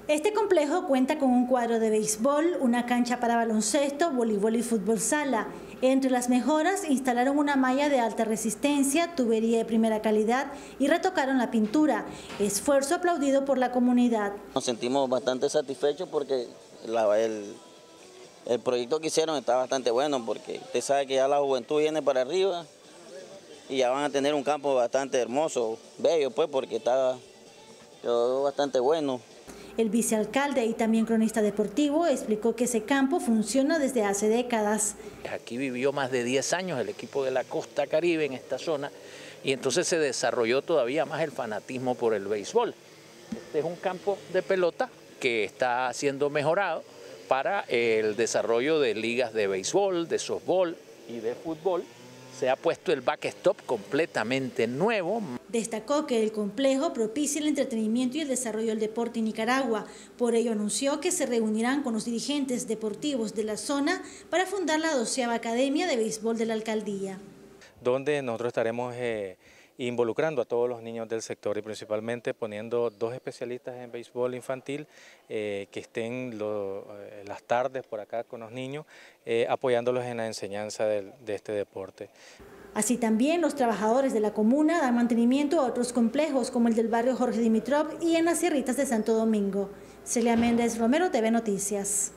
Este complejo cuenta con un cuadro de béisbol, una cancha para baloncesto, voleibol y fútbol sala. Entre las mejoras, instalaron una malla de alta resistencia, tubería de primera calidad y retocaron la pintura, esfuerzo aplaudido por la comunidad. Nos sentimos bastante satisfechos porque el proyecto que hicieron está bastante bueno, porque usted sabe que ya la juventud viene para arriba y ya van a tener un campo bastante hermoso, bello, pues, porque quedó bastante bueno. El vicealcalde y también cronista deportivo explicó que ese campo funciona desde hace décadas. Aquí vivió más de 10 años el equipo de la Costa Caribe en esta zona y entonces se desarrolló todavía más el fanatismo por el béisbol. Este es un campo de pelota que está siendo mejorado para el desarrollo de ligas de béisbol, de softball y de fútbol. Se ha puesto el backstop completamente nuevo. Destacó que el complejo propicia el entretenimiento y el desarrollo del deporte en Nicaragua. Por ello anunció que se reunirán con los dirigentes deportivos de la zona para fundar la 12ª Academia de Béisbol de la Alcaldía. Donde nosotros estaremos involucrando a todos los niños del sector y principalmente poniendo 2 especialistas en béisbol infantil que estén las tardes por acá con los niños, apoyándolos en la enseñanza de este deporte. Así también los trabajadores de la comuna dan mantenimiento a otros complejos como el del barrio Jorge Dimitrov y en las Sierritas de Santo Domingo. Celia Méndez Romero, TV Noticias.